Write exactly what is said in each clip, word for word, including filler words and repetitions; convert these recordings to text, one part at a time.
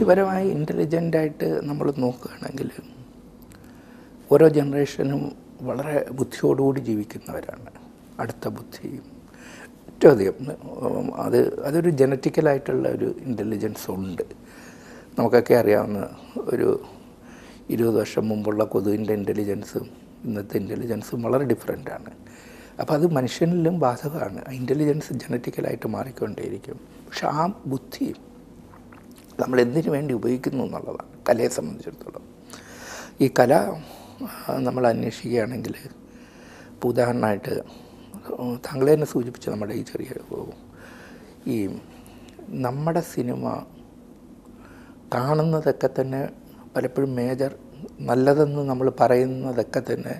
ബുദ്ധിപരമായി ഇൻ്റലിജൻ്റായിട്ട് നമ്മൾ നോക്കുകയാണെങ്കിൽ ഓരോ ജനറേഷനും വളരെ ബുദ്ധിയോടുകൂടി ജീവിക്കുന്നവരാണ്. അടുത്ത ബുദ്ധിയും ഏറ്റവും അധികം അത് അതൊരു ജനറ്റിക്കലായിട്ടുള്ള ഒരു ഇൻ്റലിജൻസ് ഉണ്ട്. നമുക്കൊക്കെ അറിയാവുന്ന ഒരു ഇരുപത് വർഷം മുമ്പുള്ള കൊതുകിൻ്റെ ഇൻ്റലിജൻസും ഇന്നത്തെ ഇൻ്റലിജൻസും വളരെ ഡിഫറെൻ്റാണ്. അപ്പോൾ അത് മനുഷ്യനിലും ബാധകമാണ്. ഇൻ്റലിജൻസ് ജനറ്റിക്കലായിട്ട് മാറിക്കൊണ്ടേയിരിക്കും. പക്ഷെ ആ ബുദ്ധി നമ്മൾ എന്തിനു വേണ്ടി ഉപയോഗിക്കുന്നു എന്നുള്ളതാണ് കലയെ സംബന്ധിച്ചിടത്തോളം. ഈ കല നമ്മൾ അന്വേഷിക്കുകയാണെങ്കിൽ ഇപ്പോൾ ഉദാഹരണമായിട്ട് താങ്കൾ തന്നെ സൂചിപ്പിച്ച നമ്മുടെ ഈ ചെറിയ ഈ നമ്മുടെ സിനിമ കാണുന്നതൊക്കെ തന്നെ പലപ്പോഴും മേജർ നല്ലതെന്ന് നമ്മൾ പറയുന്നതൊക്കെ തന്നെ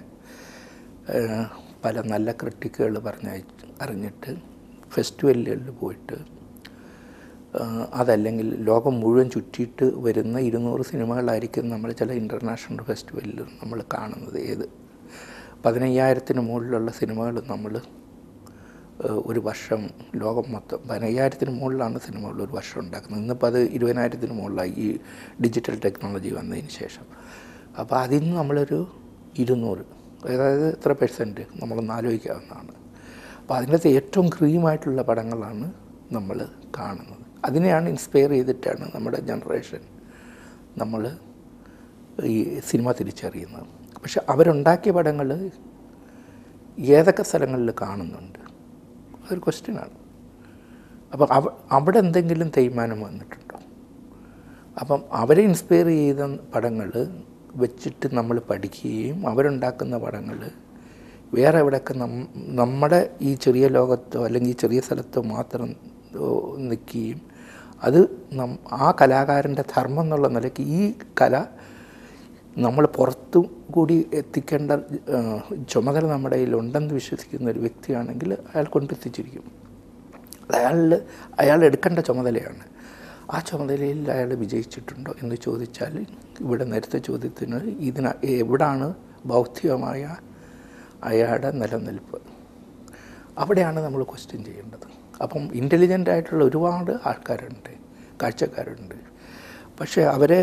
പല നല്ല ക്രിട്ടിക്കുകൾ പറഞ്ഞ അറിഞ്ഞിട്ട് ഫെസ്റ്റിവലുകളിൽ പോയിട്ട് അതല്ലെങ്കിൽ ലോകം മുഴുവൻ ചുറ്റിയിട്ട് വരുന്ന ഇരുന്നൂറ് സിനിമകളായിരിക്കും നമ്മൾ ചില ഇൻ്റർനാഷണൽ ഫെസ്റ്റിവലിൽ നമ്മൾ കാണുന്നത്. ഏത് പതിനയ്യായിരത്തിന് മുകളിലുള്ള സിനിമകൾ നമ്മൾ ഒരു വർഷം ലോകം മൊത്തം പതിനയ്യായിരത്തിന് മുകളിലാണ് സിനിമകൾ ഒരു വർഷം ഉണ്ടാക്കുന്നത്. ഇന്നിപ്പോൾ അത് ഇരുപതിനായിരത്തിന് മുകളിലായി ഈ ഡിജിറ്റൽ ടെക്നോളജി വന്നതിന് ശേഷം. അപ്പോൾ അതിൽ നിന്ന് നമ്മളൊരു ഇരുന്നൂറ്, അതായത് എത്ര പെർസെൻറ്റ് നമ്മളൊന്ന് ആലോചിക്കാവുന്നതാണ്. അപ്പോൾ അതിനകത്ത് ഏറ്റവും ക്രീമായിട്ടുള്ള പടങ്ങളാണ് നമ്മൾ കാണുന്നത്. അതിനെയാണ് ഇൻസ്പയർ ചെയ്തിട്ടാണ് നമ്മുടെ ജനറേഷൻ നമ്മൾ ഈ സിനിമ തിരിച്ചറിയുന്നത്. പക്ഷെ അവരുണ്ടാക്കിയ പടങ്ങൾ ഏതൊക്കെ സ്ഥലങ്ങളിൽ കാണുന്നുണ്ട്, അതൊരു ക്വസ്റ്റ്യനാണ്. അപ്പം അവ അവിടെ എന്തെങ്കിലും തേയ്മാനം വന്നിട്ടുണ്ടോ? അപ്പം അവരെ ഇൻസ്പയർ ചെയ്ത പടങ്ങൾ വെച്ചിട്ട് നമ്മൾ പഠിക്കുകയും അവരുണ്ടാക്കുന്ന പടങ്ങൾ വേറെ എവിടെയൊക്കെ നമ്മുടെ ഈ ചെറിയ ലോകത്തോ അല്ലെങ്കിൽ ഈ ചെറിയ സ്ഥലത്തോ മാത്രം നിൽക്കുകയും അത് നം ആ കലാകാരൻ്റെ ധർമ്മം എന്നുള്ള നിലയ്ക്ക് ഈ കല നമ്മൾ പുറത്തു കൂടി എത്തിക്കേണ്ട ചുമതല നമ്മുടെ കയ്യിലുണ്ടെന്ന് വിശ്വസിക്കുന്ന ഒരു വ്യക്തിയാണെങ്കിൽ അയാൾ കൊണ്ടെത്തിച്ചിരിക്കും. അയാളിൽ അയാൾ എടുക്കേണ്ട ചുമതലയാണ്. ആ ചുമതലയിൽ അയാൾ വിജയിച്ചിട്ടുണ്ടോ എന്ന് ചോദിച്ചാൽ ഇവിടെ നേരത്തെ ചോദ്യത്തിന് ഇതിന് എവിടാണ് ബൗദ്ധികമായ അയാളുടെ നിലനിൽപ്പ്, അവിടെയാണ് നമ്മൾ ക്വസ്റ്റ്യൻ ചെയ്യേണ്ടത്. അപ്പം ഇൻ്റലിജൻ്റ് ആയിട്ടുള്ള ഒരുപാട് ആൾക്കാരുണ്ട്, കാഴ്ചക്കാരുണ്ട്. പക്ഷേ അവരെ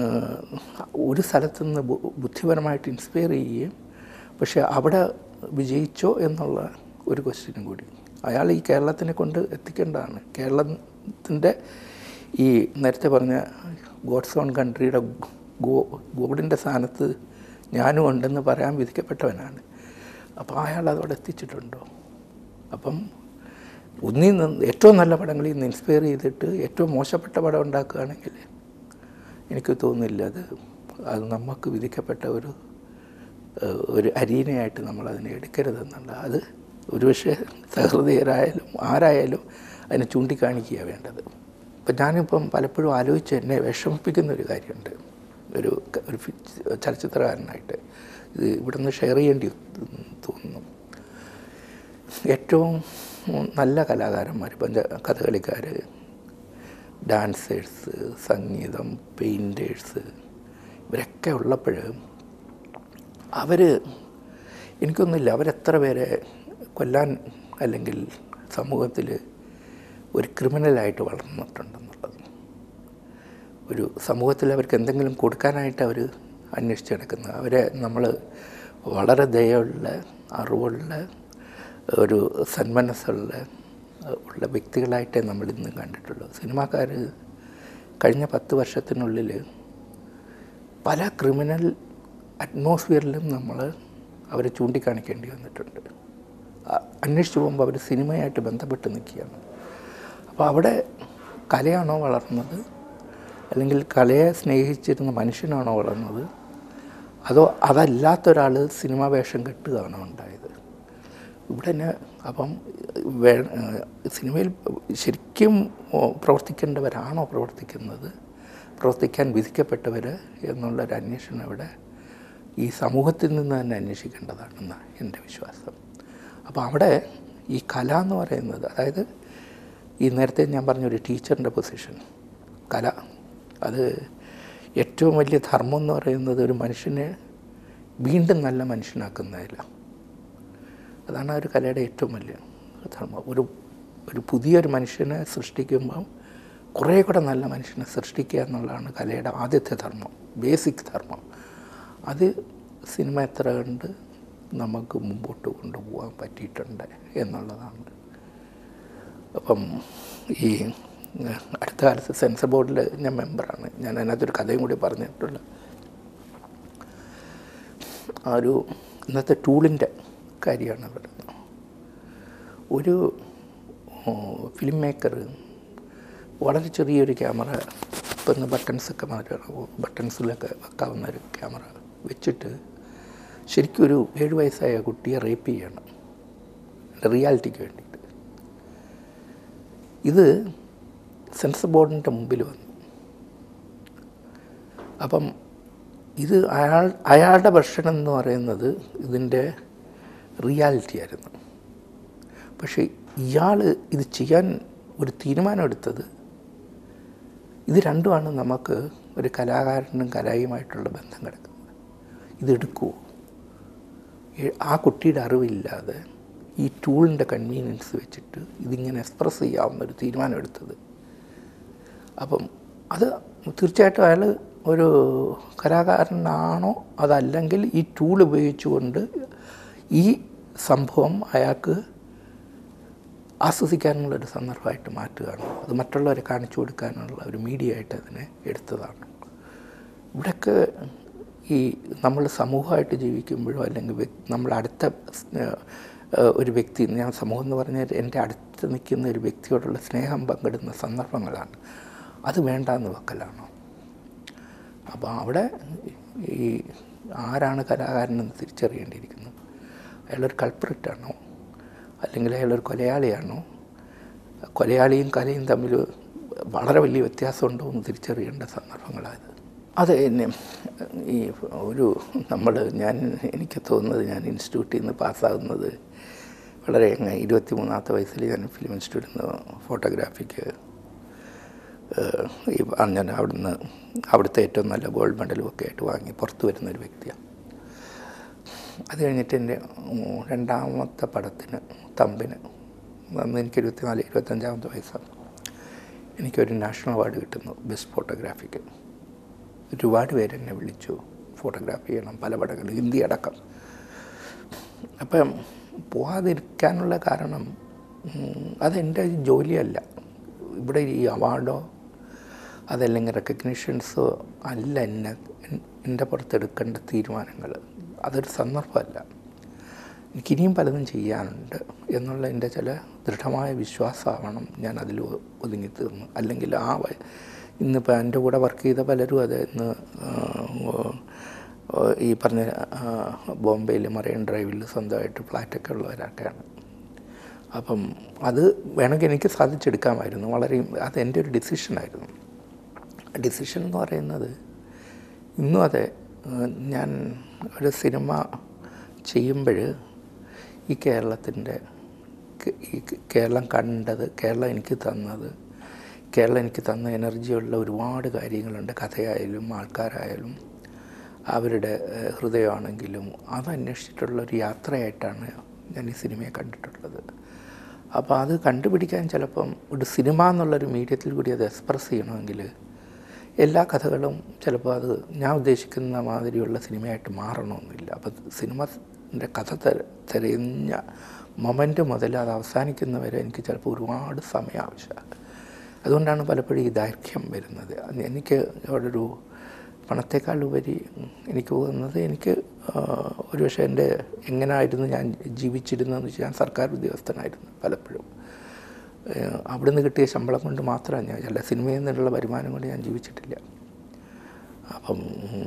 ഒരു സ്ഥലത്തു നിന്ന് ബുദ്ധിപരമായിട്ട് ഇൻസ്പയർ ചെയ്യുകയും പക്ഷേ അവിടെ വിജയിച്ചോ എന്നുള്ള ഒരു ക്വസ്റ്റ്യനും കൂടി അയാൾ ഈ കേരളത്തിനെ കൊണ്ട് എത്തിക്കേണ്ടതാണ്. കേരളത്തിൻ്റെ ഈ നേരത്തെ പറഞ്ഞ ഗോഡ്സ് ഓൺ കൺട്രിയുടെ ഗോ ഗോഡിൻ്റെ സ്ഥാനത്ത് ഞാനും ഉണ്ടെന്ന് പറയാൻ വിധിക്കപ്പെട്ടവനാണ്. അപ്പോൾ അയാൾ അതോടെ എത്തിച്ചിട്ടുണ്ടോ? അപ്പം ഒന്നിൽ നിന്ന് ഏറ്റവും നല്ല പടങ്ങളിൽ നിന്ന് ഇൻസ്പയർ ചെയ്തിട്ട് ഏറ്റവും മോശപ്പെട്ട പടം ഉണ്ടാക്കുകയാണെങ്കിൽ എനിക്ക് തോന്നുന്നില്ല അത് അത് നമുക്ക് വിധിക്കപ്പെട്ട ഒരു ഒരു അരീനയായിട്ട് നമ്മളതിനെ എടുക്കരുതെന്നുള്ള. അത് ഒരുപക്ഷെ സഹൃദയരായാലും ആരായാലും അതിനെ ചൂണ്ടിക്കാണിക്കുക വേണ്ടത്. ഇപ്പം ഞാനിപ്പം പലപ്പോഴും ആലോചിച്ച് എന്നെ വിഷമിപ്പിക്കുന്നൊരു കാര്യമുണ്ട്. ഒരു ഒരു ചലച്ചിത്രകാരനായിട്ട് ഇത് ഇവിടെ നിന്ന് ഷെയർ ചെയ്യേണ്ടി തോന്നുന്നു. ഏറ്റവും നല്ല കലാകാരന്മാർ, പഞ്ച കഥകളിക്കാർ, ഡാൻസേഴ്സ്, സംഗീതം, പെയിൻറ്റേഴ്സ്, ഇവരൊക്കെ ഉള്ളപ്പോൾ അവർ എനിക്കൊന്നുമില്ല അവരെത്ര പേരെ കൊല്ലാൻ അല്ലെങ്കിൽ സമൂഹത്തിൽ ഒരു ക്രിമിനലായിട്ട് വളർന്നിട്ടുണ്ടെന്നുള്ളത്. ഒരു സമൂഹത്തിൽ അവർക്ക് എന്തെങ്കിലും കൊടുക്കാനായിട്ട് അവർ അന്വേഷിച്ച് നടക്കുന്നത്. അവരെ നമ്മൾ വളരെ ദയുള്ള അറിവുള്ള ഒരു സന്മനസ്സുള്ള ഉള്ള വ്യക്തികളായിട്ടേ നമ്മളിന്ന് കണ്ടിട്ടുള്ളൂ. സിനിമാക്കാർ കഴിഞ്ഞ പത്ത് വർഷത്തിനുള്ളിൽ പല ക്രിമിനൽ അറ്റ്മോസ്ഫിയറിലും നമ്മൾ അവരെ ചൂണ്ടിക്കാണിക്കേണ്ടി വന്നിട്ടുണ്ട്. അന്വേഷിച്ച് പോകുമ്പോൾ അവർ സിനിമയായിട്ട് ബന്ധപ്പെട്ട് നിൽക്കുകയാണ്. അപ്പോൾ അവിടെ കലയാണോ വളർന്നത്, അല്ലെങ്കിൽ കലയെ സ്നേഹിച്ചിരുന്ന മനുഷ്യനാണോ വളർന്നത്, അതോ അതല്ലാത്തൊരാൾ സിനിമ വേഷം കെട്ടുകയാണോ ഉണ്ടായത്? ഇവിടെ തന്നെ അപ്പം വേ സിനിമയിൽ ശരിക്കും പ്രവർത്തിക്കേണ്ടവരാണോ പ്രവർത്തിക്കുന്നത്, പ്രവർത്തിക്കാൻ വിധിക്കപ്പെട്ടവർ എന്നുള്ളൊരു അന്വേഷണം ഇവിടെ ഈ സമൂഹത്തിൽ നിന്ന് തന്നെ അന്വേഷിക്കേണ്ടതാണെന്നാണ് എൻ്റെ വിശ്വാസം. അപ്പോൾ അവിടെ ഈ കല എന്ന് പറയുന്നത്, അതായത് ഈ നേരത്തെ ഞാൻ പറഞ്ഞൊരു ടീച്ചറിൻ്റെ പൊസിഷൻ, കല അത് ഏറ്റവും വലിയ ധർമ്മം എന്ന് പറയുന്നത് ഒരു മനുഷ്യനെ വീണ്ടും നല്ല മനുഷ്യനാക്കുന്നതില്ല. അതാണ് ആ ഒരു കലയുടെ ഏറ്റവും വലിയ ധർമ്മം. ഒരു ഒരു പുതിയൊരു മനുഷ്യനെ സൃഷ്ടിക്കുമ്പം കുറേ കൂടെ നല്ല മനുഷ്യനെ സൃഷ്ടിക്കുക എന്നുള്ളതാണ് കലയുടെ ആദ്യത്തെ ധർമ്മം, ബേസിക് ധർമ്മം. അത് സിനിമ എത്ര കണ്ട് നമുക്ക് മുമ്പോട്ട് കൊണ്ടുപോകാൻ പറ്റിയിട്ടുണ്ട് എന്നുള്ളതാണ്. അപ്പം ഈ അടുത്ത കാലത്ത് സെൻസർ ബോർഡിൽ ഞാൻ മെമ്പറാണ്. ഞാൻ അതിനകത്തൊരു കഥയും കൂടി പറഞ്ഞിട്ടുള്ള ആ ഒരു ഇന്നത്തെ ടൂളിൻ്റെ കാര്യമാണ് പറയുന്നത്. ഒരു ഫിലിം മേക്കർ വളരെ ചെറിയൊരു ക്യാമറ, ഇപ്പം ഇന്ന് ബട്ടൺസൊക്കെ മാറ്റി ബട്ടൺസിലൊക്കെ വെക്കാവുന്ന ഒരു ക്യാമറ വെച്ചിട്ട് ശരിക്കും ഒരു ഏഴ് വയസ്സായ കുട്ടിയെ റേപ്പ് ചെയ്യണം റിയാലിറ്റിക്ക് വേണ്ടിയിട്ട്. ഇത് സെൻസർ ബോർഡിൻ്റെ മുമ്പിൽ വന്നു. അപ്പം ഇത് അയാൾ അയാളുടെ വെർഷൻ എന്ന് പറയുന്നത് ഇതിൻ്റെ റിയാലിറ്റി ആയിരുന്നു. പക്ഷേ ഇയാൾ ഇത് ചെയ്യാൻ ഒരു തീരുമാനം എടുത്തത്, ഇത് രണ്ടുമാണ് നമുക്ക് ഒരു കലാകാരനും കലയുമായിട്ടുള്ള ബന്ധം കിടക്കുന്നത്. ഇതെടുക്കുമോ? ആ കുട്ടിയുടെ അറിവില്ലാതെ ഈ ടൂളിൻ്റെ കൺവീനിയൻസ് വെച്ചിട്ട് ഇതിങ്ങനെ എക്സ്പ്രസ് ചെയ്യാവുന്നൊരു തീരുമാനം എടുത്തത്. അപ്പം അത് തീർച്ചയായിട്ടും അയാൾ ഒരു കലാകാരനാണോ അതല്ലെങ്കിൽ ഈ ടൂൾ ഉപയോഗിച്ചുകൊണ്ട് ഈ സംഭവം അയാൾക്ക് ആസ്വദിക്കാനുള്ളൊരു സന്ദർഭമായിട്ട് മാറ്റുകയാണ്. അത് മറ്റുള്ളവരെ കാണിച്ചു കൊടുക്കാനുള്ള ഒരു മീഡിയ ആയിട്ട് അതിനെ എടുത്തതാണ്. ഇവിടെയൊക്കെ ഈ നമ്മൾ സമൂഹമായിട്ട് ജീവിക്കുമ്പോഴോ അല്ലെങ്കിൽ നമ്മൾ അടുത്ത ഒരു വ്യക്തി, ഞാൻ സമൂഹം എന്ന് പറഞ്ഞാൽ എൻ്റെ അടുത്ത് നിൽക്കുന്ന ഒരു വ്യക്തിയോടുള്ള സ്നേഹം പങ്കിടുന്ന സന്ദർഭങ്ങളാണ്. അത് വേണ്ടാന്ന് വെക്കലാണോ? അപ്പോൾ അവിടെ ഈ ആരാണ് കലാകാരനെന്ന് തിരിച്ചറിയേണ്ടിയിരിക്കുന്നു. അയാളൊരു കൾപ്രിറ്റാണോ അല്ലെങ്കിൽ അയാളൊരു കൊലയാളിയാണോ? കൊലയാളിയും കലയും തമ്മിൽ വളരെ വലിയ വ്യത്യാസമുണ്ടോ എന്ന് തിരിച്ചറിയേണ്ട സന്ദർഭങ്ങളായത്. അത് എന്നെ ഈ ഒരു നമ്മൾ ഞാൻ എനിക്ക് തോന്നുന്നത് ഞാൻ ഇൻസ്റ്റിറ്റ്യൂട്ടിൽ നിന്ന് പാസ്സാകുന്നത് വളരെ ഇരുപത്തി മൂന്നാമത്തെ വയസ്സിൽ ഞാൻ ഫിലിം ഇൻസ്റ്റിറ്റ്യൂട്ടിൽ നിന്ന് ഫോട്ടോഗ്രാഫിക്ക് ഈ ഞാൻ അവിടുന്ന് അവിടുത്തെ ഏറ്റവും നല്ല ഗോൾഡ് മെഡലും ഒക്കെ ആയിട്ട് വാങ്ങി പുറത്തു വരുന്നൊരു വ്യക്തിയാണ്. അത് കഴിഞ്ഞിട്ട് എൻ്റെ രണ്ടാമത്തെ പടത്തിന് തമ്പിന് അന്ന് എനിക്ക് ഇരുപത്തിനാല് ഇരുപത്തഞ്ചാമത്തെ വയസ്സാണ്. എനിക്കൊരു നാഷണൽ അവാർഡ് കിട്ടുന്നു ബെസ്റ്റ് ഫോട്ടോഗ്രാഫിക്ക്. ഒരുപാട് പേര് എന്നെ വിളിച്ചു ഫോട്ടോഗ്രാഫി ചെയ്യണം, പല പടങ്ങൾ ഹിന്ദി അടക്കം. അപ്പം പോകാതിരിക്കാനുള്ള കാരണം അതെൻ്റെ ജോലിയല്ല. ഇവിടെ ഈ അവാർഡോ അതല്ലെങ്കിൽ റെക്കഗ്നിഷൻസോ അല്ല എന്നെ എൻ്റെ പുറത്തെടുക്കേണ്ട തീരുമാനങ്ങൾ. അതൊരു സന്ദർഭമല്ല. എനിക്കിനിയും പലതും ചെയ്യാനുണ്ട് എന്നുള്ള എൻ്റെ ചില ദൃഢമായ വിശ്വാസമാവണം ഞാൻ അതിൽ ഒതുങ്ങി തീർന്നു. അല്ലെങ്കിൽ ആ ഇന്നിപ്പോൾ എൻ്റെ കൂടെ വർക്ക് ചെയ്ത പലരും അത് ഇന്ന് ഈ പറഞ്ഞ ബോംബെയിൽ മറൈൻ ഡ്രൈവിൽ സ്വന്തമായിട്ട് ഫ്ലാറ്റൊക്കെ ഉള്ളവരൊക്കെയാണ്. അപ്പം അത് വേണമെങ്കിൽ എനിക്ക് സാധിച്ചെടുക്കാമായിരുന്നു. വളരെ അതെൻ്റെ ഒരു ഡിസിഷനായിരുന്നു. ഡിസിഷൻ എന്ന് പറയുന്നത് ഇന്നും അതെ. ഞാൻ ഒരു സിനിമ ചെയ്യുമ്പോൾ ഈ കേരളത്തിൻ്റെ ഈ കേരളം കണ്ടത്, കേരളം എനിക്ക് തന്നത്, കേരളം എനിക്ക് തന്ന എനർജിയുള്ള ഒരുപാട് കാര്യങ്ങളുണ്ട്. കഥയായാലും ആൾക്കാരായാലും അവരുടെ ഹൃദയമാണെങ്കിലും അതന്വേഷിച്ചിട്ടുള്ളൊരു യാത്രയായിട്ടാണ് ഞാൻ ഈ സിനിമയെ കണ്ടിട്ടുള്ളത്. അപ്പോൾ അത് കണ്ടുപിടിക്കാൻ ചിലപ്പം ഒരു സിനിമ എന്നുള്ളൊരു മീഡിയത്തിൽ കൂടി അത് എക്സ്പ്രസ് ചെയ്യണമെങ്കിൽ എല്ലാ കഥകളും ചിലപ്പോൾ അത് ഞാൻ ഉദ്ദേശിക്കുന്ന മാതിരിയുള്ള സിനിമയായിട്ട് മാറണമെന്നില്ല. അപ്പോൾ സിനിമൻ്റെ കഥ തെര തിരഞ്ഞ മൊമെൻ്റ് മുതൽ അത് അവസാനിക്കുന്നവരെ എനിക്ക് ചിലപ്പോൾ ഒരുപാട് സമയം ആവശ്യമാണ്. അതുകൊണ്ടാണ് പലപ്പോഴും ഈ ദൈർഘ്യം വരുന്നത്. എനിക്ക് അവിടെ ഒരു പണത്തെക്കാളുപരി എനിക്ക് തോന്നുന്നത് എനിക്ക് ഒരു പക്ഷേ എൻ്റെ എങ്ങനെയായിരുന്നു ഞാൻ ജീവിച്ചിരുന്നതെന്ന് വെച്ചാൽ ഞാൻ സർക്കാർ ഉദ്യോഗസ്ഥനായിരുന്നു. പലപ്പോഴും അവിടെ നിന്ന് കിട്ടിയ ശമ്പളം കൊണ്ട് മാത്രമാണ് ഞാൻ അല്ല സിനിമയിൽ നിന്നുള്ള വരുമാനം കൊണ്ട് ഞാൻ ജീവിച്ചിട്ടില്ല. അപ്പം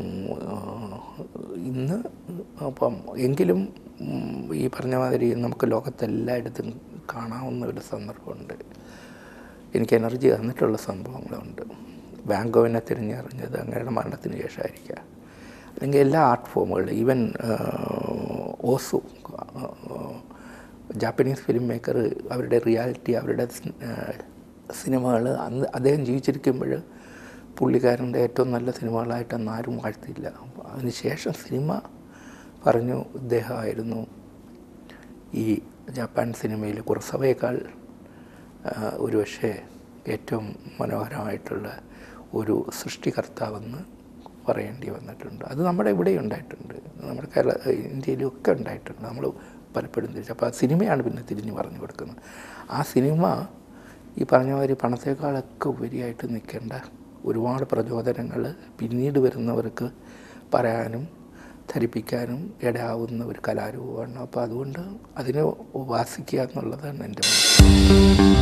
ഇന്ന് അപ്പം എങ്കിലും ഈ പറഞ്ഞ മാതിരി നമുക്ക് ലോകത്തെല്ലായിടത്തും കാണാവുന്ന ഒരു സന്ദർഭമുണ്ട്. എനിക്ക് എനർജി തന്നിട്ടുള്ള സംഭവങ്ങളുണ്ട്. വാങ്കോവിനെ തിരിഞ്ഞറിഞ്ഞത് അങ്ങയുടെ മരണത്തിന് ശേഷമായിരിക്കാം. അല്ലെങ്കിൽ എല്ലാ ആർട്ട് ഫോമുകളും, even Ozu Japanese film maker അവരുടെ റിയാലിറ്റി അവരുടെ സിനിമകൾ അന്ന് അദ്ദേഹം ജീവിച്ചിരിക്കുമ്പോൾ പുള്ളിക്കാരൻ്റെ ഏറ്റവും നല്ല സിനിമകളായിട്ടൊന്നും ആരും വാഴ്ത്തിയില്ല. അതിനുശേഷം സിനിമ പറഞ്ഞു ഇദ്ദേഹമായിരുന്നു ഈ ജപ്പാൻ സിനിമയിൽ കുറസവയേക്കാൾ ഒരുപക്ഷെ ഏറ്റവും മനോഹരമായിട്ടുള്ള ഒരു സൃഷ്ടികർത്താവെന്ന് പറയേണ്ടി വന്നിട്ടുണ്ട്. അത് നമ്മുടെ ഇവിടെ ഉണ്ടായിട്ടുണ്ട്, നമ്മുടെ കേരള ഇന്ത്യയിലും ഒക്കെ ഉണ്ടായിട്ടുണ്ട്. നമ്മൾ പലപ്പോഴും തിരിച്ചു അപ്പോൾ ആ സിനിമയാണ് പിന്നെ തിരിഞ്ഞ് പറഞ്ഞു കൊടുക്കുന്നത്. ആ സിനിമ ഈ പറഞ്ഞ മാതിരി പണത്തേക്കാളൊക്കെ ഉപരിയായിട്ട് നിൽക്കേണ്ട ഒരുപാട് പ്രചോദനങ്ങൾ പിന്നീട് വരുന്നവർക്ക് പറയാനും ധരിപ്പിക്കാനും ഇടയാവുന്ന ഒരു കലാരൂപമാണ്. അപ്പോൾ അതുകൊണ്ട് അതിനെ ഉപാസിക്കുക എന്നുള്ളതാണ് എൻ്റെ മനസ്സിൽ.